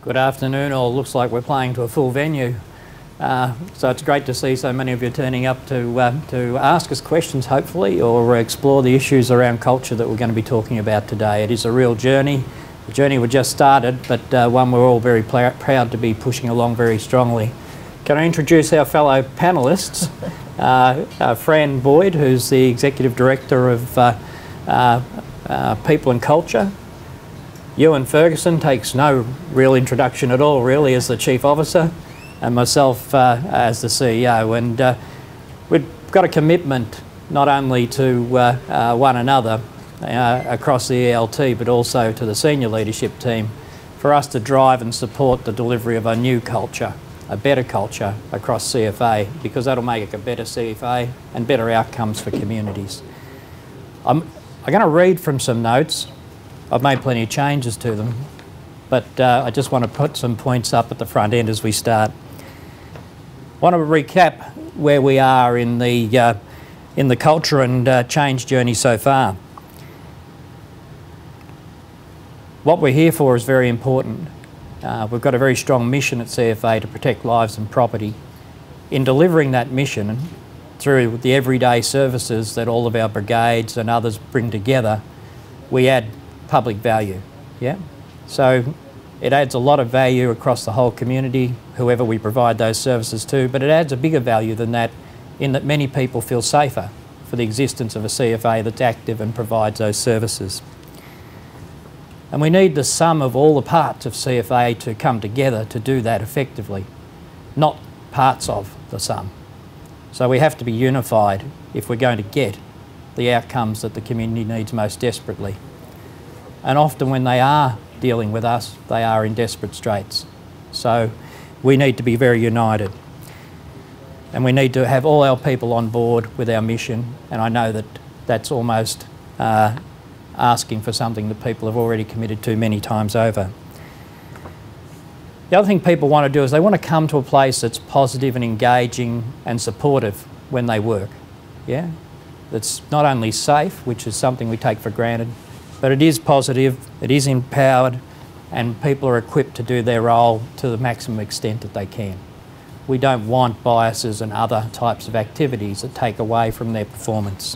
Good afternoon, or looks like we're playing to a full venue. So it's great to see so many of you turning up to ask us questions, hopefully, or explore the issues around culture that we're going to be talking about today. It is a real journey. The journey we just started, but one we're all very proud to be pushing along very strongly. Can I introduce our fellow panellists? Fran Boyd, who's the Executive Director of People and Culture. Ewan Ferguson takes no real introduction at all, really, as the Chief Officer, and myself as the CEO. And we've got a commitment not only to one another across the ELT, but also to the senior leadership team, for us to drive and support the delivery of a new culture, a better culture across CFA, because that'll make it a better CFA and better outcomes for communities. I'm going to read from some notes. I've made plenty of changes to them, but I just want to put some points up at the front end as we start. I want to recap where we are in the culture and change journey so far. What we're here for is very important. We've got a very strong mission at CFA to protect lives and property. In delivering that mission, through the everyday services that all of our brigades and others bring together, we add public value. Yeah? So it adds a lot of value across the whole community, whoever we provide those services to, but it adds a bigger value than that, in that many people feel safer for the existence of a CFA that's active and provides those services. And we need the sum of all the parts of CFA to come together to do that effectively, not parts of the sum. So we have to be unified if we're going to get the outcomes that the community needs most desperately. And often when they are dealing with us, they are in desperate straits. So we need to be very united. And we need to have all our people on board with our mission, and I know that that's almost asking for something that people have already committed to many times over. The other thing people want to do is they want to come to a place that's positive and engaging and supportive when they work. Yeah? That's not only safe, which is something we take for granted, but it is positive, it is empowered, and people are equipped to do their role to the maximum extent that they can. We don't want biases and other types of activities that take away from their performance.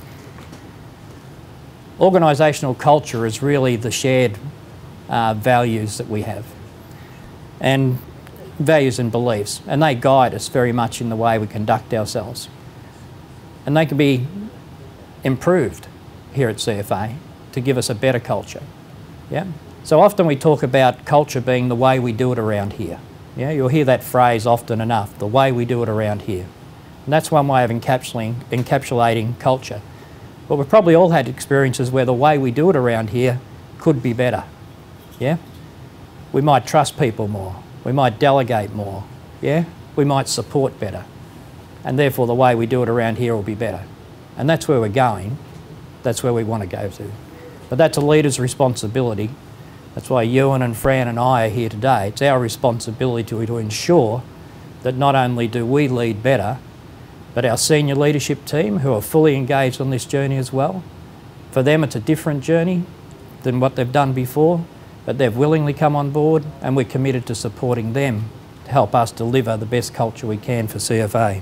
Organisational culture is really the shared values that we have, and values and beliefs, and they guide us very much in the way we conduct ourselves. And they can be improved here at CFA to give us a better culture. Yeah? So often we talk about culture being the way we do it around here. Yeah? You'll hear that phrase often enough, the way we do it around here. And that's one way of encapsulating culture. But we've probably all had experiences where the way we do it around here could be better. Yeah? We might trust people more. We might delegate more. Yeah? We might support better. And therefore the way we do it around here will be better. And that's where we're going. That's where we want to go to. But that's a leader's responsibility. That's why Ewan and Fran and I are here today. It's our responsibility to ensure that not only do we lead better, but our senior leadership team, who are fully engaged on this journey as well, for them it's a different journey than what they've done before, but they've willingly come on board, and we're committed to supporting them to help us deliver the best culture we can for CFA.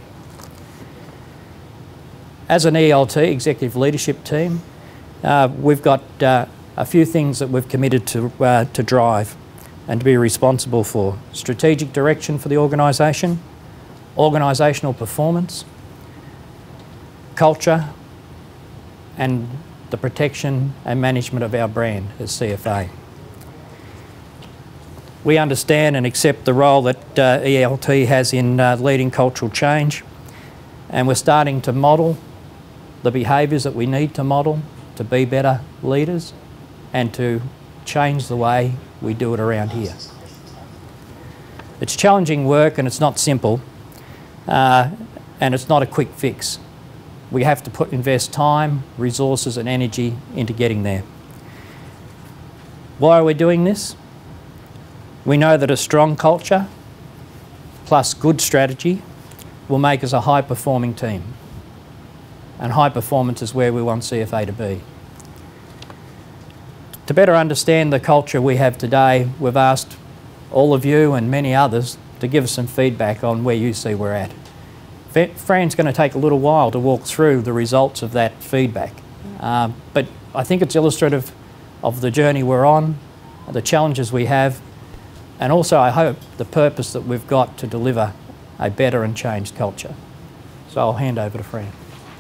As an ELT, Executive Leadership Team, we've got a few things that we've committed to drive and to be responsible for. Strategic direction for the organisation, organisational performance, culture, and the protection and management of our brand as CFA. We understand and accept the role that ELT has in leading cultural change, and we're starting to model the behaviours that we need to model to be better leaders and to change the way we do it around here. It's challenging work, and it's not simple, and it's not a quick fix. We have to invest time, resources and energy into getting there. Why are we doing this? We know that a strong culture plus good strategy will make us a high-performing team. And high performance is where we want CFA to be. To better understand the culture we have today, we've asked all of you and many others to give us some feedback on where you see we're at. Fran's going to take a little while to walk through the results of that feedback, but I think it's illustrative of the journey we're on, the challenges we have, and also I hope the purpose that we've got to deliver a better and changed culture. So I'll hand over to Fran.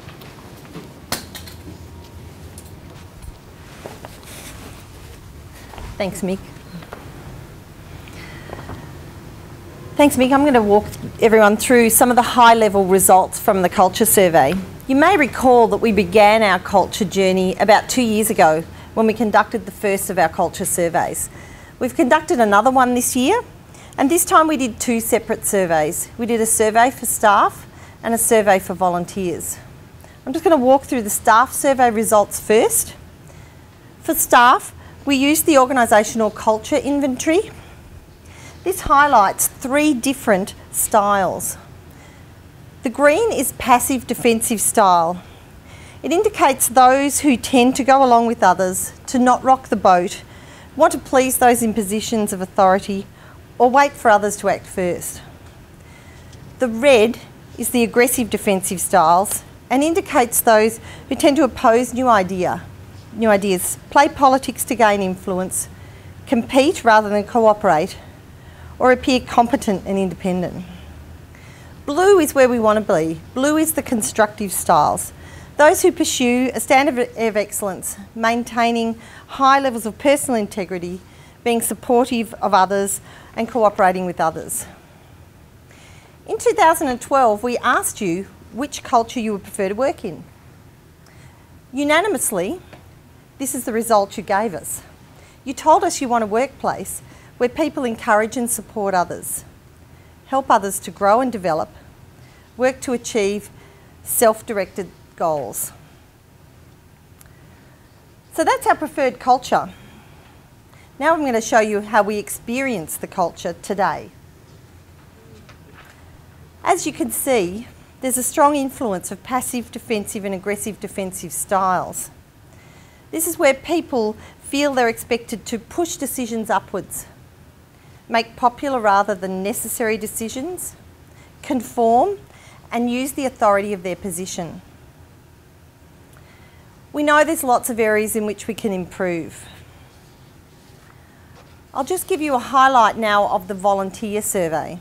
Thanks, Mick. Thanks, Mick. I'm going to walk everyone through some of the high-level results from the culture survey. You may recall that we began our culture journey about 2 years ago when we conducted the first of our culture surveys. We've conducted another one this year, and this time we did 2 separate surveys. We did a survey for staff and a survey for volunteers. I'm just going to walk through the staff survey results first. For staff, we used the organisational culture inventory. This highlights 3 different styles. The green is passive defensive style. It indicates those who tend to go along with others, to not rock the boat, want to please those in positions of authority, or wait for others to act first. The red is the aggressive defensive styles and indicates those who tend to oppose new ideas, play politics to gain influence, compete rather than cooperate, or appear competent and independent. Blue is where we want to be. Blue is the constructive styles. Those who pursue a standard of excellence, maintaining high levels of personal integrity, being supportive of others and cooperating with others. In 2012, we asked you which culture you would prefer to work in. Unanimously, this is the result you gave us. You told us you want a workplace where people encourage and support others, help others to grow and develop, work to achieve self-directed goals. So that's our preferred culture. Now I'm going to show you how we experience the culture today. As you can see, there's a strong influence of passive defensive and aggressive defensive styles. This is where people feel they're expected to push decisions upwards, make popular rather than necessary decisions, conform, and use the authority of their position. We know there's lots of areas in which we can improve. I'll just give you a highlight now of the volunteer survey.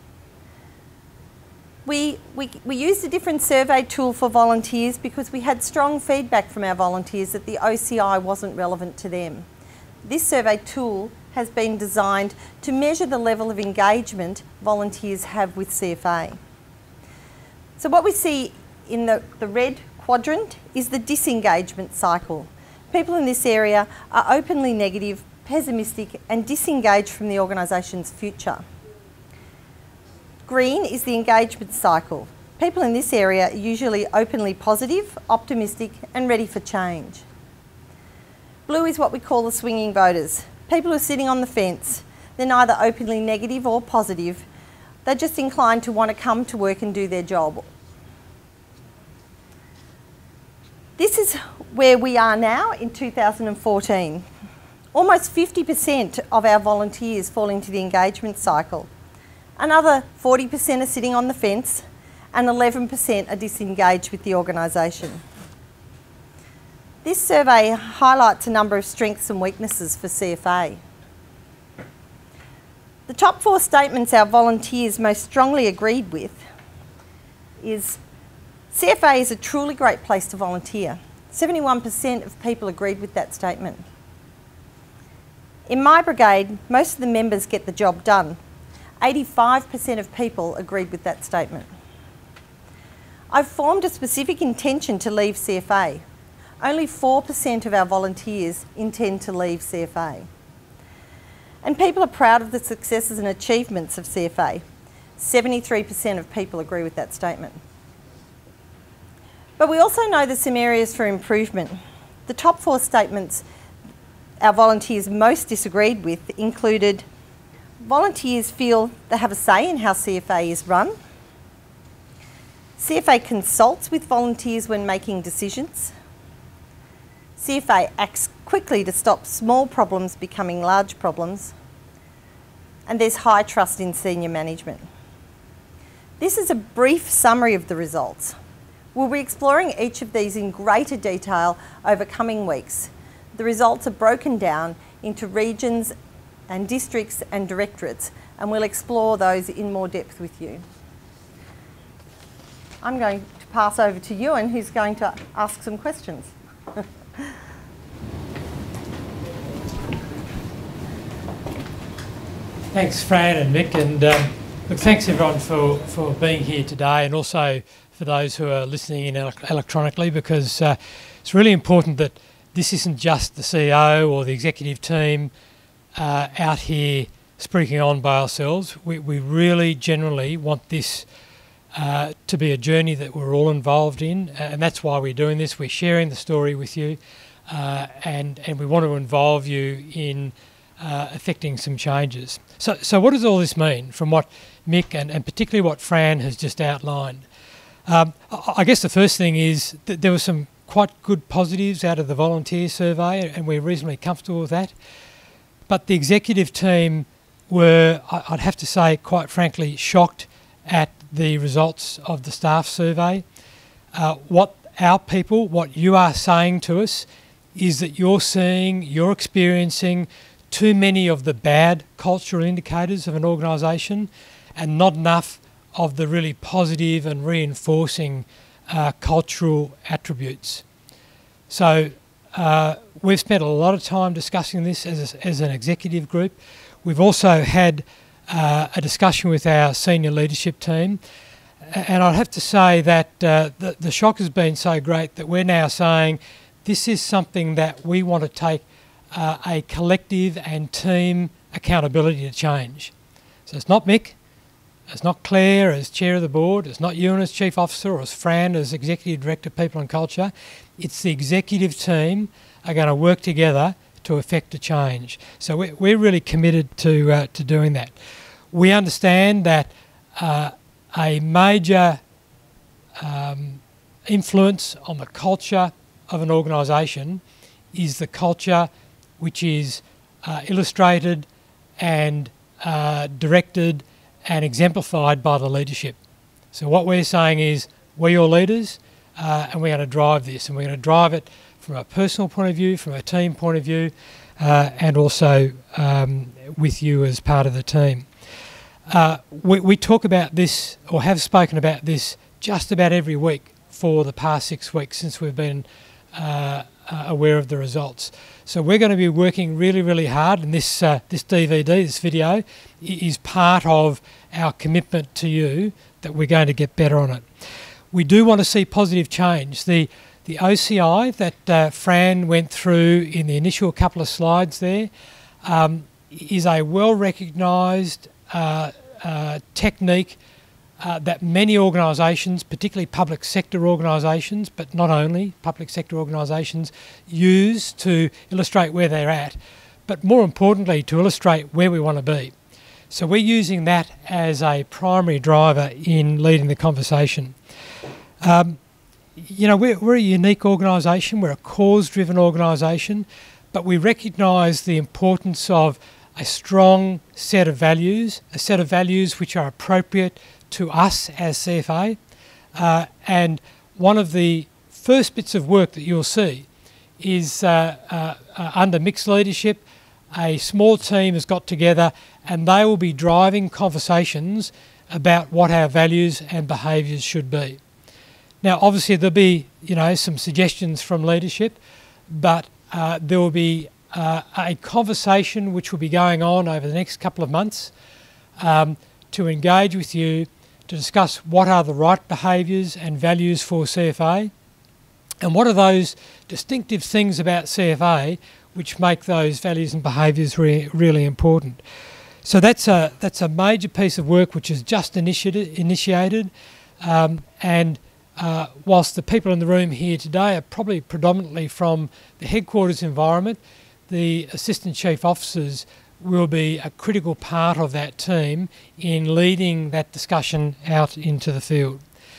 We used a different survey tool for volunteers because we had strong feedback from our volunteers that the OCI wasn't relevant to them. This survey tool has been designed to measure the level of engagement volunteers have with CFA. So what we see in the red quadrant is the disengagement cycle. People in this area are openly negative, pessimistic and disengaged from the organisation's future. Green is the engagement cycle. People in this area are usually openly positive, optimistic and ready for change. Blue is what we call the swinging voters. People who are sitting on the fence. They're neither openly negative or positive. They're just inclined to want to come to work and do their job. This is where we are now in 2014. Almost 50% of our volunteers fall into the engagement cycle. Another 40% are sitting on the fence and 11% are disengaged with the organisation. This survey highlights a number of strengths and weaknesses for CFA. The top 4 statements our volunteers most strongly agreed with is CFA is a truly great place to volunteer. 71% of people agreed with that statement. In my brigade, most of the members get the job done. 85% of people agreed with that statement. I've formed a specific intention to leave CFA. Only 4% of our volunteers intend to leave CFA. And people are proud of the successes and achievements of CFA. 73% of people agree with that statement. But we also know there's some areas for improvement. The top 4 statements our volunteers most disagreed with included volunteers feel they have a say in how CFA is run. CFA consults with volunteers when making decisions. CFA acts quickly to stop small problems becoming large problems. and there's high trust in senior management. This is a brief summary of the results. We'll be exploring each of these in greater detail over coming weeks. The results are broken down into regions and districts and directorates, and we'll explore those in more depth with you. I'm going to pass over to Ewan, who's going to ask some questions. Thanks, Fran and Mick, and look, thanks everyone for being here today, and also for those who are listening in electronically, because it's really important that this isn't just the CEO or the executive team out here speaking on by ourselves. We really generally want this to be a journey that we're all involved in, and that's why we're doing this. We're sharing the story with you, and we want to involve you in affecting some changes. So what does all this mean from what Mick and particularly what Fran has just outlined? I guess the first thing is that there were some quite good positives out of the volunteer survey, and we're reasonably comfortable with that. But the executive team were, I'd have to say, quite frankly, shocked at the results of the staff survey. What you are saying to us is that you're experiencing too many of the bad cultural indicators of an organisation and not enough of the really positive and reinforcing cultural attributes. So we've spent a lot of time discussing this as an executive group. We've also had a discussion with our senior leadership team, and I'd have to say that the shock has been so great that we're now saying this is something that we want to take a collective and team accountability to change. So it's not Mick, it's not Claire as chair of the board, it's not Ewan as chief officer, or as Fran as executive director of people and culture. It's the executive team are going to work together to effect a change. So we're really committed to doing that. We understand that a major influence on the culture of an organisation is the culture which is illustrated and directed and exemplified by the leadership. So what we're saying is we're your leaders, and we're going to drive this, and we're going to drive it from a personal point of view, from a team point of view, and also with you as part of the team. We talk about this, or have spoken about this, just about every week for the past 6 weeks since we've been aware of the results. So we're going to be working really, really hard, and this DVD, this video, is part of our commitment to you that we're going to get better on it. We do want to see positive change. The OCI that Fran went through in the initial couple of slides there is a well-recognised technique that many organisations, particularly public sector organisations, but not only public sector organisations, use to illustrate where they're at, but more importantly to illustrate where we want to be. So we're using that as a primary driver in leading the conversation. You know, we're a unique organisation, we're a cause-driven organisation, but we recognise the importance of a strong set of values, which are appropriate to us as CFA. And one of the first bits of work that you'll see is under Mick's leadership, a small team has got together and they will be driving conversations about what our values and behaviours should be. Now, obviously, there'll be, you know, some suggestions from leadership, but there will be a conversation which will be going on over the next couple of months to engage with you to discuss what are the right behaviours and values for CFA, and what are those distinctive things about CFA which make those values and behaviours really important. So that's a major piece of work which is just initiated, and whilst the people in the room here today are probably predominantly from the headquarters environment, the assistant chief officers will be a critical part of that team in leading that discussion out into the field.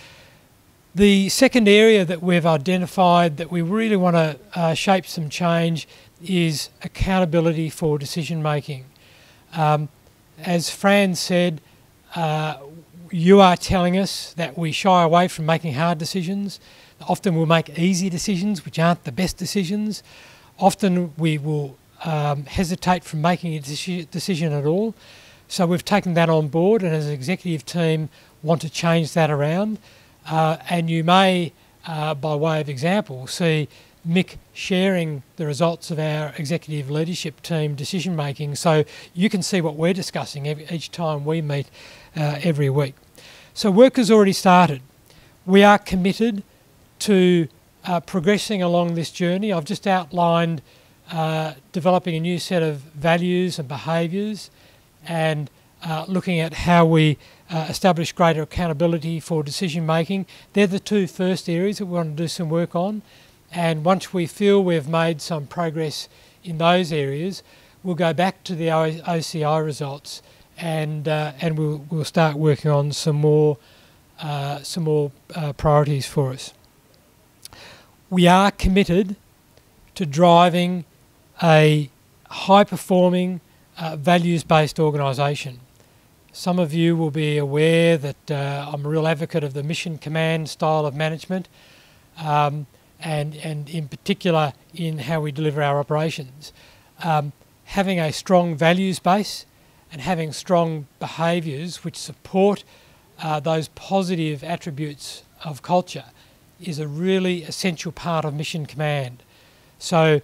The second area that we've identified that we really want to shape some change is accountability for decision making. as Fran said, you are telling us that we shy away from making hard decisions. Often we'll make easy decisions which aren't the best decisions. Often we will hesitate from making a decision at all. So we've taken that on board, and as an executive team want to change that around. And you may, by way of example, see Mick sharing the results of our executive leadership team decision making, so you can see what we're discussing each time we meet every week. So work has already started. We are committed to progressing along this journey. I've just outlined developing a new set of values and behaviours, and looking at how we establish greater accountability for decision making. They're the two first areas that we want to do some work on. And once we feel we've made some progress in those areas, we'll go back to the OCI results, and we'll start working on some more priorities for us. We are committed to driving a high-performing, values-based organisation. Some of you will be aware that I'm a real advocate of the mission command style of management. And in particular in how we deliver our operations. Having a strong values base and having strong behaviours which support those positive attributes of culture is a really essential part of mission command. So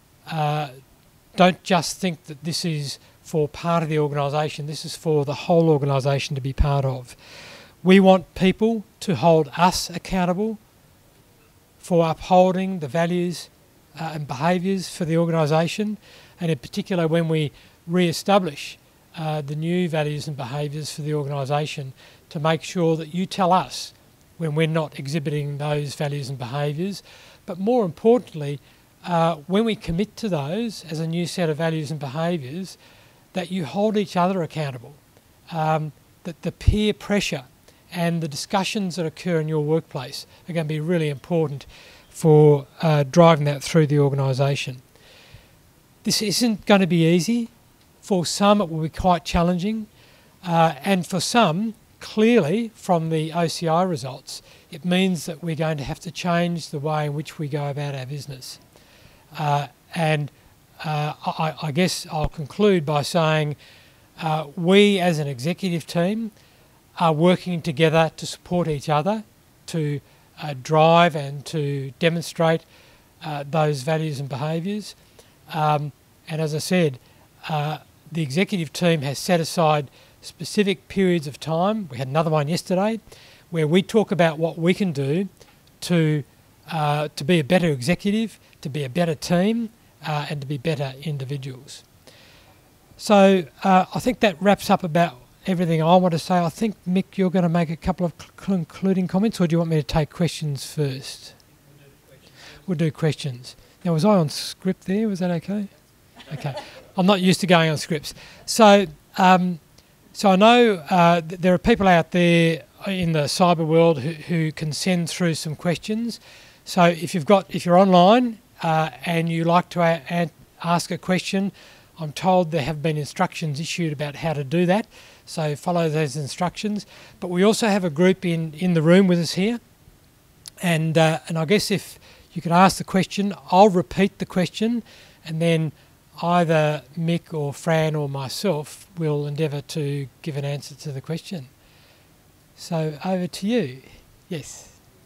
don't just think that this is for part of the organisation, this is for the whole organisation to be part of. We want people to hold us accountable for upholding the values and behaviours for the organisation, and in particular when we re-establish the new values and behaviours for the organisation, to make sure that you tell us when we're not exhibiting those values and behaviours, but more importantly, when we commit to those as a new set of values and behaviours, that you hold each other accountable, that the peer pressure and the discussions that occur in your workplace are going to be really important for driving that through the organisation. This isn't going to be easy. For some it will be quite challenging, and for some, clearly from the OCI results, it means that we're going to have to change the way in which we go about our business. I guess I'll conclude by saying we as an executive team are working together to support each other, to drive and to demonstrate those values and behaviours. And as I said, the executive team has set aside specific periods of time. We had another one yesterday where we talk about what we can do to be a better executive, to be a better team, and to be better individuals. So I think that wraps up about everything I want to say. I think, Mick, you're going to make a couple of concluding comments, or do you want me to take questions first? We'll do questions. Now, was I on script there? Was that okay? Okay. I'm not used to going on scripts. So I know there are people out there in the cyber world who can send through some questions. So if you're online and you like to ask a question, I'm told there have been instructions issued about how to do that. So follow those instructions. But we also have a group in the room with us here. And I guess if you could ask the question, I'll repeat the question, and then either Mick or Fran or myself will endeavour to give an answer to the question. So over to you. Yes.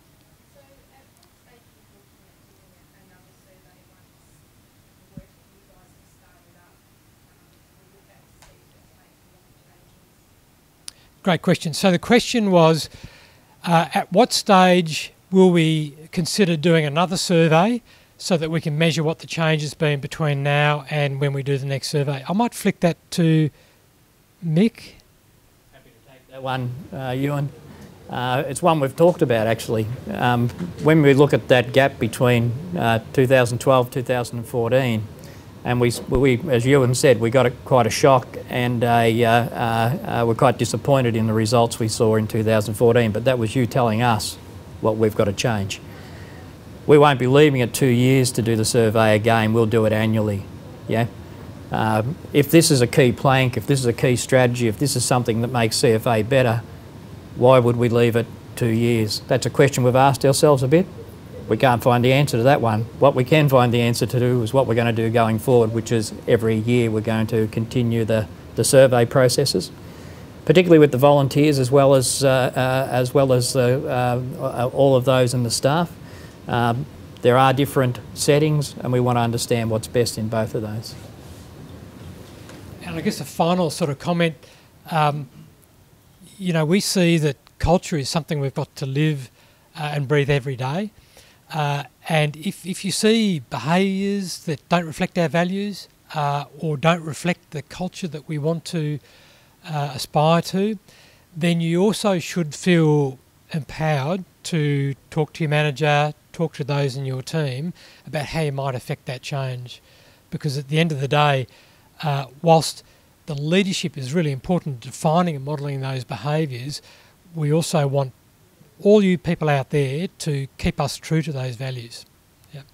Great question. So the question was, at what stage will we consider doing another survey so that we can measure what the change has been between now and when we do the next survey? I might flick that to Mick. Happy to take that one, Ewan. It's one we've talked about actually. When we look at that gap between 2012 2014, and we, as Ewan said, we got quite a shock, and we're quite disappointed in the results we saw in 2014, but that was you telling us what we've got to change. We won't be leaving it 2 years to do the survey again, we'll do it annually, yeah? If this is a key plank, if this is a key strategy, if this is something that makes CFA better, why would we leave it 2 years? That's a question we've asked ourselves a bit. We can't find the answer to that one. What we can find the answer to do is what we're going to do going forward, which is every year we're going to continue the survey processes, particularly with the volunteers as well as all of those in the staff. There are different settings, and we want to understand what's best in both of those. And I guess a final sort of comment, you know, we see that culture is something we've got to live and breathe every day. And if you see behaviours that don't reflect our values or don't reflect the culture that we want to aspire to, then you also should feel empowered to talk to your manager, talk to those in your team about how you might affect that change. Because at the end of the day, whilst the leadership is really important, defining and modelling those behaviours, we also want all you people out there to keep us true to those values. Yep.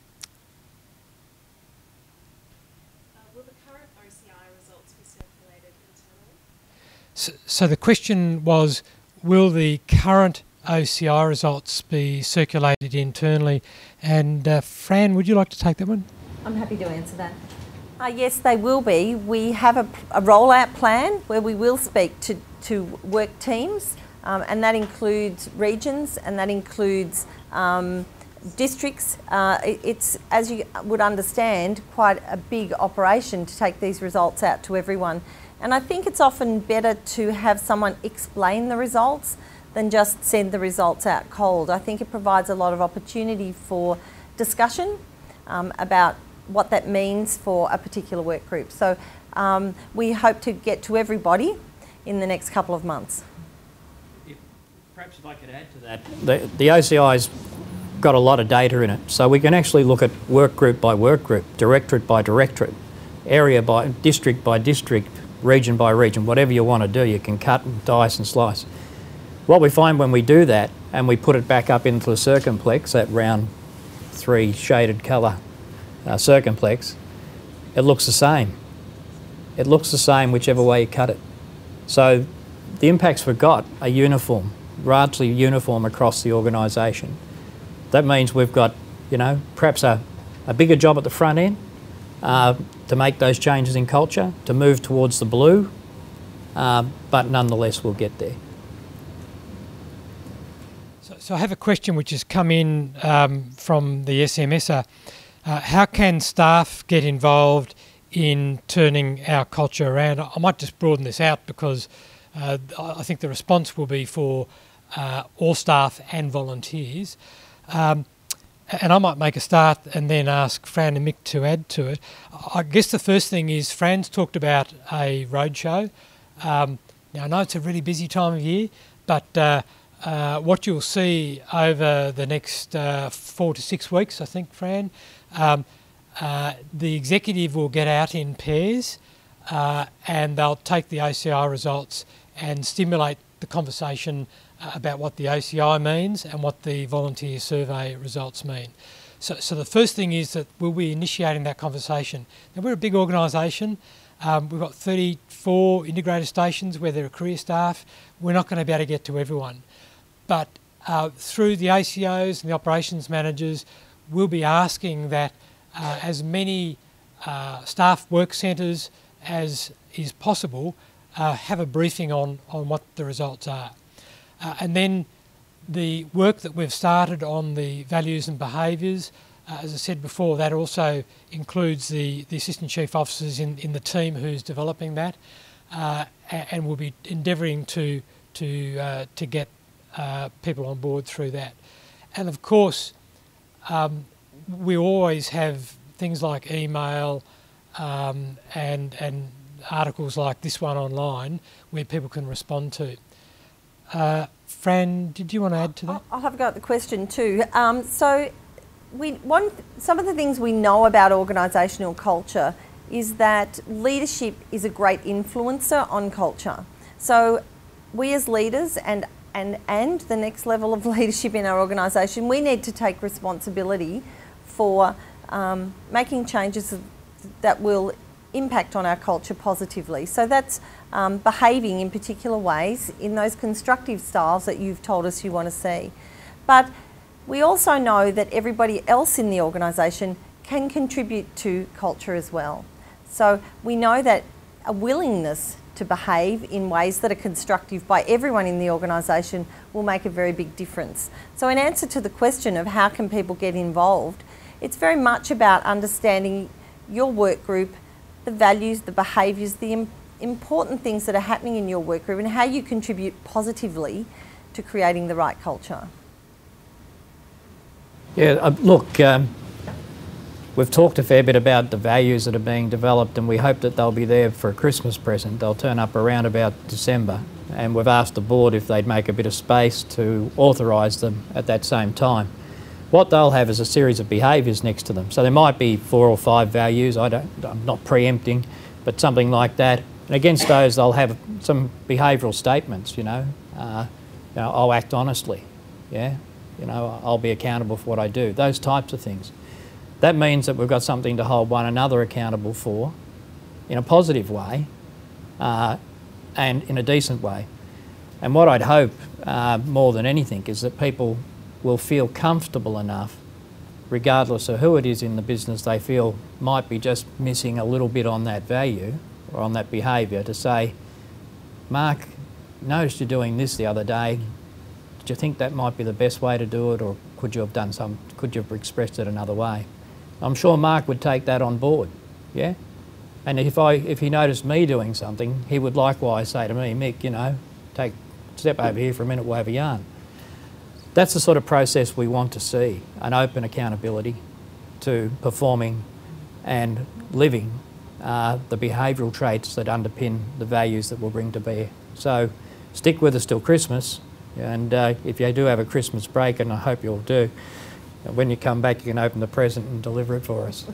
Will the current OCI results be circulated internally? So the question was, will the current OCI results be circulated internally? And Fran, would you like to take that one? I'm happy to answer that. Yes, they will be. We have a rollout plan where we will speak to work teams, and that includes regions and that includes districts. It's, as you would understand, quite a big operation to take these results out to everyone. And I think it's often better to have someone explain the results than just send the results out cold. I think it provides a lot of opportunity for discussion about what that means for a particular work group. So we hope to get to everybody in the next couple of months. Perhaps if I could add to that, the OCI's got a lot of data in it, so we can actually look at work group by work group, directorate by directorate, area by district, region by region, whatever you want to do, you can cut and dice and slice. What we find when we do that and we put it back up into the circumplex, that round 3 shaded colour circumplex, it looks the same. It looks the same whichever way you cut it. So the impacts we've got are uniform, largely uniform across the organisation. That means we've got, you know, perhaps a bigger job at the front end to make those changes in culture, to move towards the blue, but nonetheless we'll get there. So I have a question which has come in from the SMSer. How can staff get involved in turning our culture around? I might just broaden this out because I think the response will be for all staff and volunteers. And I might make a start and then ask Fran and Mick to add to it. I guess the first thing is Fran's talked about a roadshow. Now I know it's a really busy time of year, but what you'll see over the next 4 to 6 weeks, I think, Fran, the executive will get out in pairs and they'll take the OCI results and stimulate the conversation about what the OCI means and what the volunteer survey results mean. So the first thing is that we'll be initiating that conversation. Now we're a big organisation. We've got 34 integrated stations where there are career staff. We're not going to be able to get to everyone. But through the ACOs and the operations managers, we'll be asking that as many staff work centres as is possible have a briefing on what the results are. And then the work that we've started on the values and behaviours, as I said before, that also includes the Assistant Chief Officers in the team who's developing that, and we'll be endeavouring to get people on board through that. And of course, we always have things like email and articles like this one online where people can respond to. Fran, did you want to add to that? I'll have a go at the question too. So some of the things we know about organisational culture is that leadership is a great influencer on culture. So we as leaders and the next level of leadership in our organisation, we need to take responsibility for making changes that will impact on our culture positively. So that's behaving in particular ways in those constructive styles that you've told us you want to see. But we also know that everybody else in the organisation can contribute to culture as well. So we know that a willingness to behave in ways that are constructive by everyone in the organisation will make a very big difference. So in answer to the question of how can people get involved, it's very much about understanding your work group, the values, the behaviours, the important things that are happening in your work group and how you contribute positively to creating the right culture. Yeah, look, we've talked a fair bit about the values that are being developed, and we hope that they'll be there for a Christmas present. They'll turn up around about December, and we've asked the board if they'd make a bit of space to authorise them at that same time. What they'll have is a series of behaviours next to them. So there might be 4 or 5 values, I'm not preempting, but something like that. And against those they'll have some behavioural statements, I'll act honestly, I'll be accountable for what I do, those types of things. That means that we've got something to hold one another accountable for in a positive way and in a decent way. And what I'd hope more than anything is that people will feel comfortable enough, regardless of who it is in the business they feel might be just missing a little bit on that value or on that behaviour, to say, Mark, noticed you doing this the other day. Do you think that might be the best way to do it, or could you have expressed it another way? I'm sure Mark would take that on board, yeah? And if he noticed me doing something, he would likewise say to me, Mick, step over here for a minute, we'll have a yarn. That's the sort of process we want to see, an open accountability to performing and living the behavioural traits that underpin the values that we'll bring to bear. So stick with us till Christmas, and if you do have a Christmas break, and I hope you'll do, when you come back you can open the present and deliver it for us.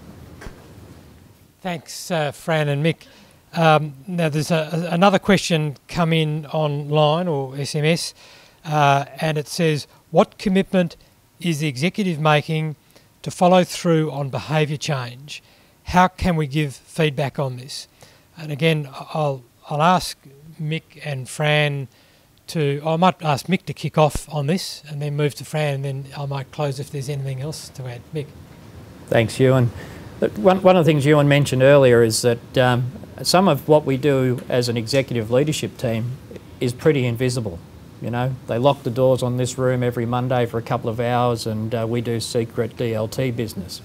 Thanks, Fran and Mick. Now there's another question come in online or SMS, and it says, what commitment is the executive making to follow through on behaviour change? How can we give feedback on this? And again, I'll ask Mick and Fran I might ask Mick to kick off on this and then move to Fran, and then I might close if there's anything else to add. Mick. Thanks, Ewan. One of the things Ewan mentioned earlier is that some of what we do as an executive leadership team is pretty invisible. They lock the doors on this room every Monday for a couple of hours, and we do secret DLT business.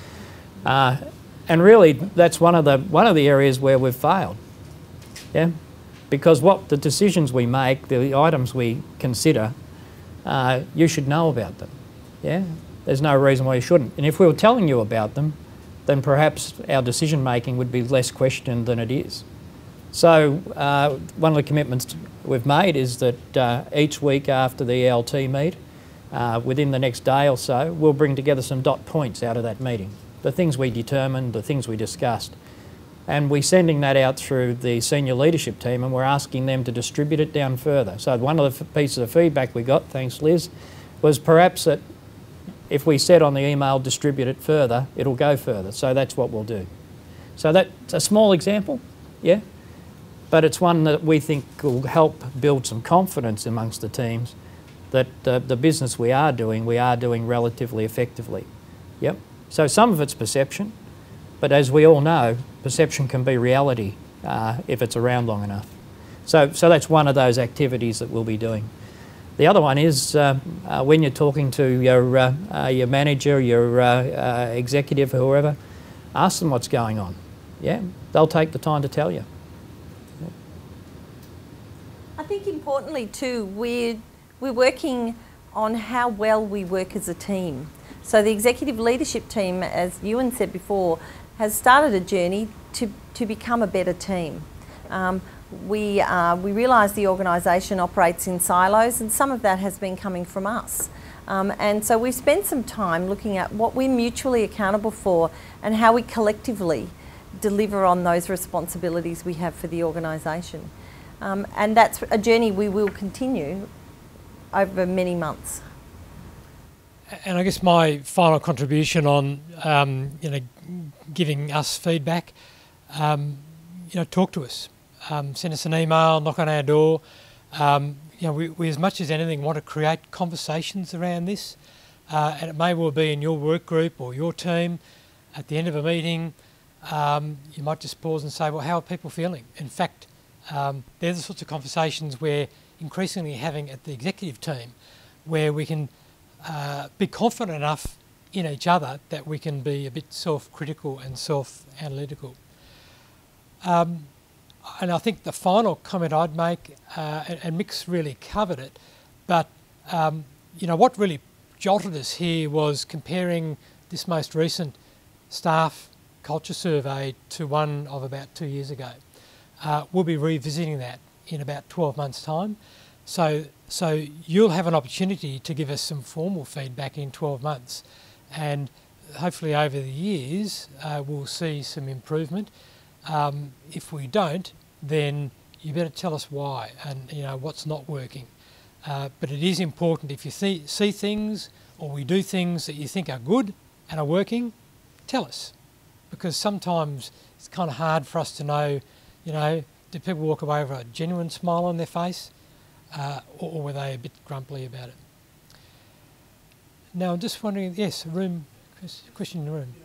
And really, that's one of the areas where we've failed. Yeah, because what the decisions we make, the items we consider, you should know about them. Yeah, there's no reason why you shouldn't. And if we were telling you about them, then perhaps our decision making would be less questioned than it is. So one of the commitments we've made is that each week after the ELT meet, within the next day or so, we'll bring together some dot points out of that meeting. The things we determined, the things we discussed. And we're sending that out through the senior leadership team, and we're asking them to distribute it down further. So one of the pieces of feedback we got, thanks Liz, was perhaps that if we said on the email, distribute it further, it'll go further. So that's what we'll do. So that's a small example, yeah? But it's one that we think will help build some confidence amongst the teams that the business we are doing relatively effectively. Yep. So some of it's perception, but as we all know, perception can be reality if it's around long enough. So that's one of those activities that we'll be doing. The other one is when you're talking to your manager, your executive, whoever, ask them what's going on. Yeah, they'll take the time to tell you. I think importantly too, we're working on how well we work as a team. So the executive leadership team, as Ewan said before, has started a journey to become a better team. We realise the organisation operates in silos, and some of that has been coming from us. And so we've spent some time looking at what we're mutually accountable for and how we collectively deliver on those responsibilities we have for the organisation. And that's a journey we will continue over many months. And I guess my final contribution on giving us feedback, talk to us. Send us an email, knock on our door. We as much as anything want to create conversations around this, and it may well be in your work group or your team. At the end of a meeting, you might just pause and say, well, how are people feeling? In fact, they're the sorts of conversations we're increasingly having at the executive team, where we can be confident enough in each other that we can be a bit self-critical and self-analytical. And I think the final comment I'd make, and Mick's really covered it, but what really jolted us here was comparing this most recent staff culture survey to one of about 2 years ago. We'll be revisiting that in about 12 months' time. So you'll have an opportunity to give us some formal feedback in 12 months. And hopefully over the years, we'll see some improvement. If we don't, then you better tell us why and what's not working. But it is important, if you see things or we do things that you think are good and are working, tell us. Because sometimes it's kind of hard for us to know, did people walk away with a genuine smile on their face, or were they a bit grumpy about it? Now I'm just wondering, yes, question in the room.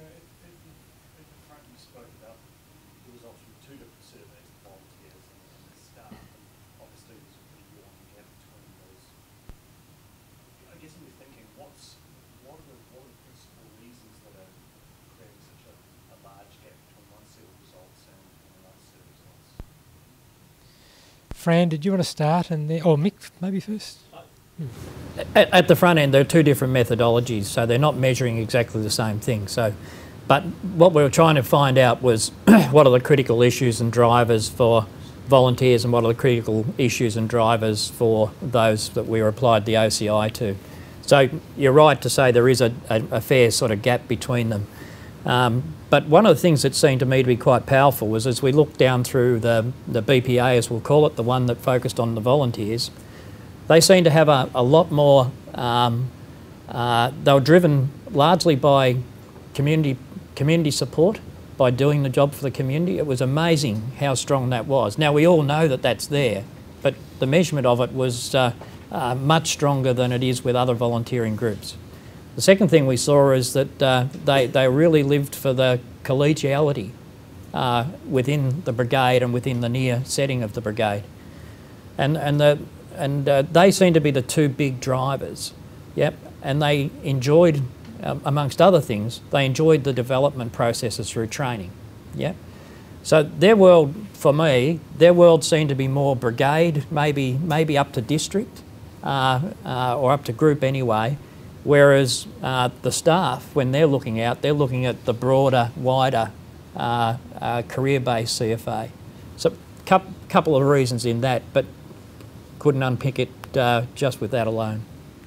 Fran, did you want to start, and or Mick maybe first? At the front end, there are two different methodologies, so they're not measuring exactly the same thing. But what we were trying to find out was what are the critical issues and drivers for volunteers, and what are the critical issues and drivers for those that we applied the OCI to. So you're right to say there is a fair sort of gap between them. But one of the things that seemed to me to be quite powerful was, as we looked down through the BPA, as we'll call it, the one that focused on the volunteers, they seemed to have a lot more, they were driven largely by community support, by doing the job for the community. It was amazing how strong that was. Now, we all know that that's there, but the measurement of it was much stronger than it is with other volunteering groups. The second thing we saw is that they really lived for the collegiality within the brigade and within the near setting of the brigade. And they seem to be the two big drivers. Yep. And they enjoyed, amongst other things, they enjoyed the development processes through training. Yep. So their world, for me, their world seemed to be more brigade, maybe up to district, or up to group anyway. Whereas the staff, when they're looking out, they're looking at the broader, wider career-based CFA. So couple of reasons in that, but couldn't unpick it just with that alone.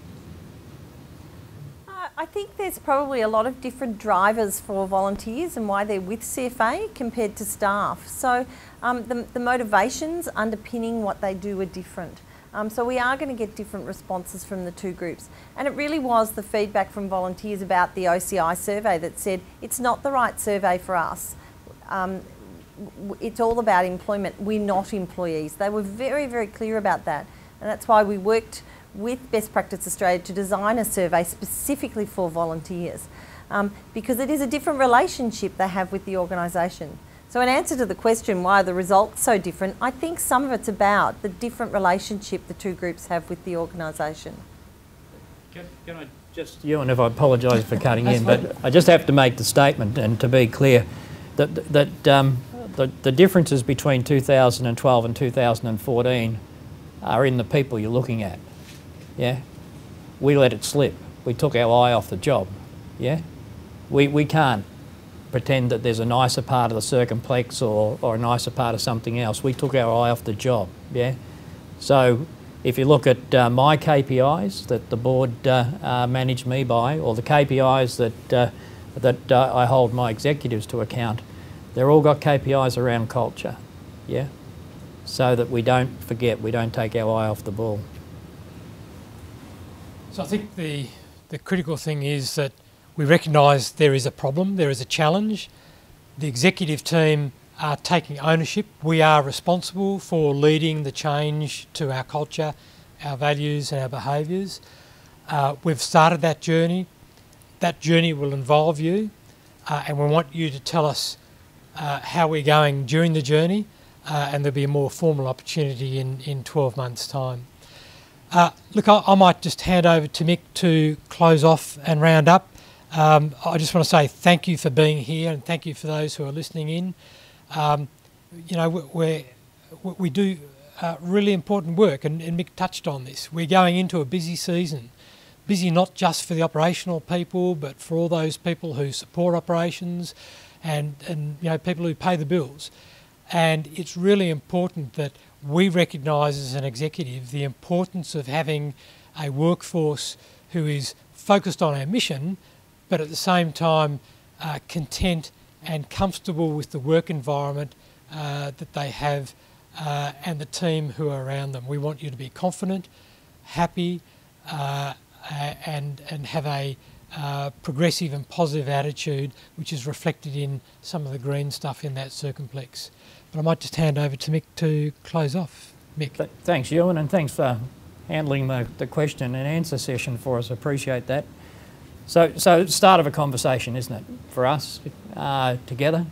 I think there's probably a lot of different drivers for volunteers and why they're with CFA compared to staff. So the motivations underpinning what they do are different. So we are going to get different responses from the two groups. And it really was the feedback from volunteers about the OCI survey that said, it's not the right survey for us. It's all about employment. We're not employees. They were very, very clear about that. And that's why we worked with Best Practice Australia to design a survey specifically for volunteers, because it is a different relationship they have with the organisation. So in answer to the question, why are the results so different, I think some of it's about the different relationship the two groups have with the organisation. Can I just, Ewan, if I apologise for cutting in, but I just have to make the statement, and to be clear, that the differences between 2012 and 2014 are in the people you're looking at. Yeah, we let it slip. We took our eye off the job. Yeah, we can't pretend that there's a nicer part of the circumplex or a nicer part of something else. We took our eye off the job. Yeah, so if you look at my KPIs that the board managed me by, or the KPIs that I hold my executives to account, they're all got KPIs around culture. Yeah, so that we don't forget, we don't take our eye off the ball. So I think the critical thing is that we recognise there is a problem, there is a challenge. The executive team taking ownership. We are responsible for leading the change to our culture, our values and our behaviours. We've started that journey. That journey will involve you, and we want you to tell us how we're going during the journey, and there'll be a more formal opportunity in 12 months' time. Look, I might just hand over to Mick to close off and round up. I just want to say thank you for being here, and thank you for those who are listening in. You know, we do really important work, and Mick touched on this. We're going into a busy season. Busy not just for the operational people, but for all those people who support operations and you know, people who pay the bills. And it's really important that we recognise as an executive the importance of having a workforce who is focused on our mission, but at the same time content and comfortable with the work environment that they have and the team who are around them. We want you to be confident, happy, and have a progressive and positive attitude, which is reflected in some of the green stuff in that circumplex. But I might just hand over to Mick to close off. Mick. Thanks, Ewan, and thanks for handling the question and answer session for us. I appreciate that. So start of a conversation, isn't it, for us together?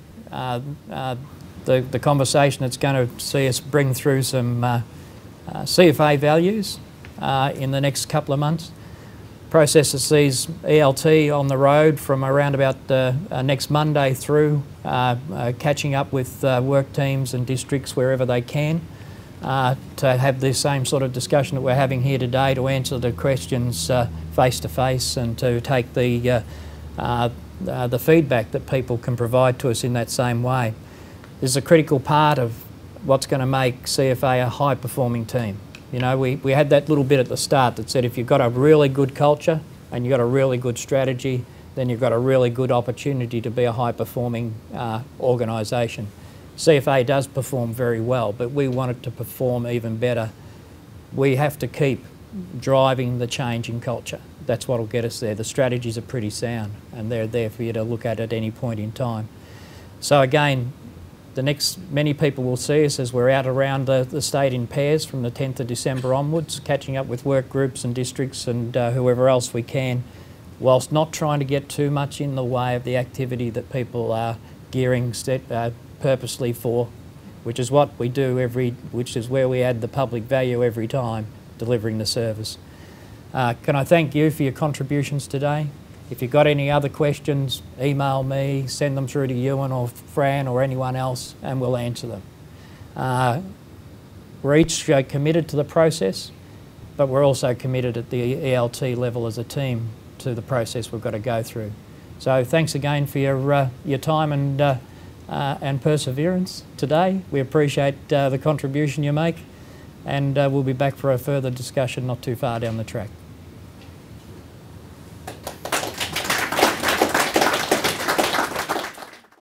The conversation that's going to see us bring through some CFA values in the next couple of months. Process that sees ELT on the road from around about next Monday through, catching up with work teams and districts wherever they can, to have this same sort of discussion that we're having here today, to answer the questions face to face and to take the feedback that people can provide to us in that same way. This is a critical part of what's going to make CFA a high performing team. You know, we had that little bit at the start that said if you've got a really good culture and you've got a really good strategy, then you've got a really good opportunity to be a high performing organisation. CFA does perform very well, but we want it to perform even better. We have to keep driving the change in culture. That's what will get us there. The strategies are pretty sound and they're there for you to look at any point in time. So again, many people will see us as we're out around the state in pairs from the 10th of December onwards, catching up with work groups and districts and whoever else we can, whilst not trying to get too much in the way of the activity that people are gearing purposely for, which is what we do which is where we add the public value every time, delivering the service. Can I thank you for your contributions today? If you've got any other questions, email me, send them through to Ewan or Fran or anyone else and we'll answer them. We're each committed to the process, but we're also committed at the ELT level as a team to the process we've got to go through. So thanks again for your time and perseverance today. We appreciate the contribution you make, and we'll be back for a further discussion not too far down the track.